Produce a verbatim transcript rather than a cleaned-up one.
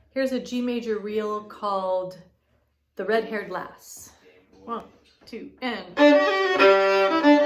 Here's a G major reel called The Red-Haired Lass. One, two, and...